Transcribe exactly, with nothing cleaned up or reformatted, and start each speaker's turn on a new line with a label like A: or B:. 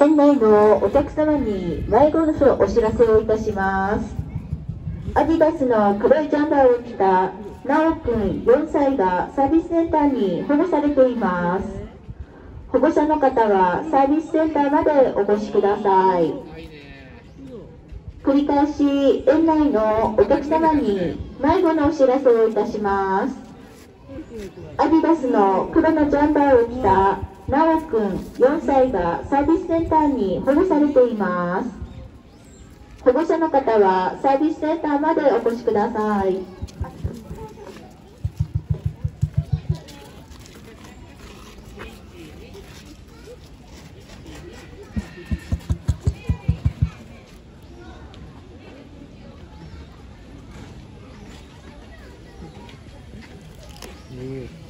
A: 園内のお客様に迷子のお知らせをいたします。アディダスの黒いジャンバーを着たなおくんよんさいがサービスセンターに保護されています。保護者の方はサービスセンターまでお越しください。繰り返し園内のお客様に迷子のお知らせをいたします。アディダスの黒のジャンバーを着たなおくんよんさいがサービスセンターに保護されています。保護者の方はサービスセンターまでお越しください。
B: うん